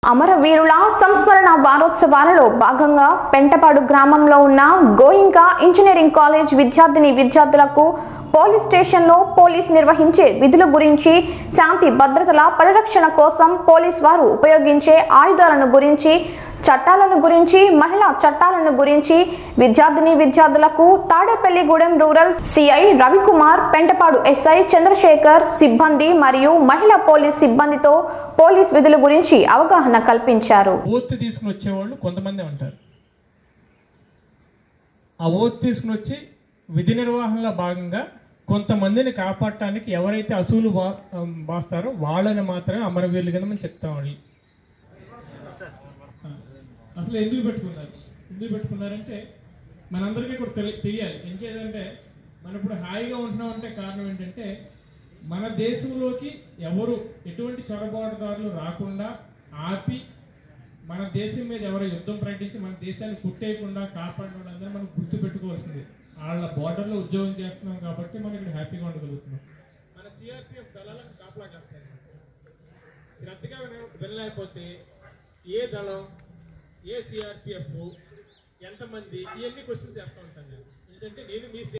అమరవీరుల సంస్మరణ వారోత్సవాలలో భాగంగా పెంటపాడు గ్రామంలో ఉన్న గోయింకా ఇంజనీరింగ్ కాలేజ్ విద్యార్థులకు పోలీస్ స్టేషన్లో పోలీస్ నిర్వహించే విధుల గురించి, శాంతి భద్రతల పరిరక్షణ కోసం పోలీస్ వారు ఉపయోగించే ఆయుధాలను గురించి, చట్టాలను గురించి, మహిళా చట్టాలను గురించి విద్యార్థులకు Tadepalligudem rural CI Ravikumar, Pentapadu SI Chandrasekhar సిబ్బంది మరియు మహిళా పోలీస్ సిబ్బందితో పోలీస్ విధుల గురించి అవగాహన కల్పించారు. ఓత్ తీసుకుని వచ్చేవాళ్ళు కొంతమంది ఉంటారు. ఆ ఓత్ తీసుకుని వచ్చి విధి నిర్వహణలో భాగంగా కొంతమందిని కాపాడటానికి ఎవరైతే అసూలు బాస్తారో వాళ్ళని మాత్రమే అమరవీరులు కింద మనం చెప్తామండి. అసలు ఎందుకు పెట్టుకున్నారంటే మనందరికీ కూడా తెలియాలి. ఏం చేయాలంటే మనం ఇప్పుడు హాయిగా ఉంటున్నామంటే కారణం ఏంటంటే మన దేశంలోకి ఎవరు ఎటువంటి చొరబాటుదారులు రాకుండా ఆపి మన దేశం మీద ఎవరో యుద్ధం ప్రకటించి మన దేశాన్ని కుట్టేయకుండా కాపాడిన వాళ్ళందరూ మనం గుర్తు పెట్టుకోవాల్సింది. వాళ్ళ బార్డర్లో ఉద్యోగం చేస్తున్నాం కాబట్టి మనం ఇక్కడ హ్యాపీగా ఉండగలుగుతున్నాం. మన సిఆర్పిఎఫ్ దళాలను కాపలా చేస్తాం. శ్రద్ధగా వెళ్ళలేకపోతే ఏ దళం, ఏ సిఆర్పిఎఫ్, ఎంతమంది, ఇవన్నీ క్వశ్చన్స్ చేస్తూ ఉంటాను. ఎందుకంటే నేను మీ